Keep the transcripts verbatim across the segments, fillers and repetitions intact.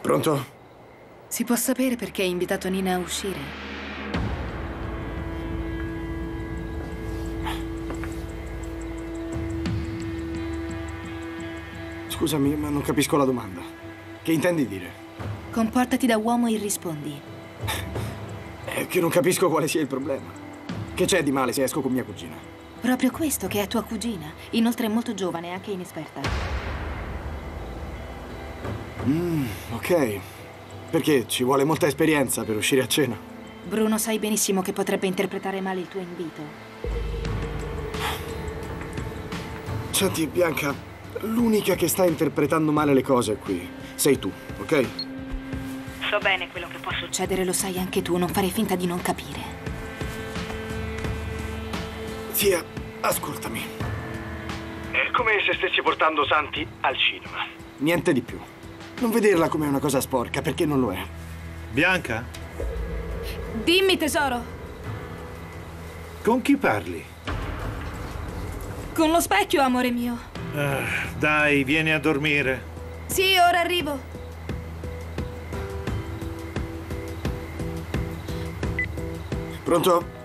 Pronto? Si può sapere perché hai invitato Nina a uscire? Scusami, ma non capisco la domanda. Che intendi dire? Comportati da uomo e rispondi. È che non capisco quale sia il problema. Che c'è di male se esco con mia cugina? Proprio questo, che è tua cugina. Inoltre è molto giovane, anche inesperta. Mm, ok. Perché ci vuole molta esperienza per uscire a cena? Bruno, sai benissimo che potrebbe interpretare male il tuo invito. Senti, Bianca, l'unica che sta interpretando male le cose qui sei tu, ok? So bene quello che può succedere, lo sai anche tu, non fare finta di non capire. Zia, ascoltami. È come se stessi portando Santi al cinema. Niente di più. Non vederla come una cosa sporca, perché non lo è. Bianca? Dimmi, tesoro. Con chi parli? Con lo specchio, amore mio. Uh, dai, vieni a dormire. Sì, ora arrivo. Pronto?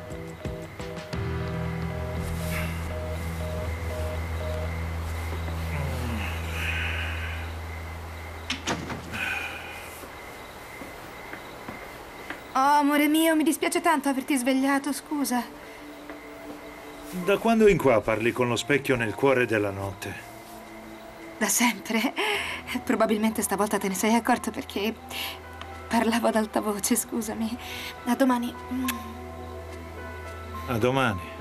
Oh, amore mio, mi dispiace tanto averti svegliato, scusa. Da quando in qua parli con lo specchio nel cuore della notte? Da sempre. Probabilmente stavolta te ne sei accorto perché parlavo ad alta voce, scusami. A domani. A domani.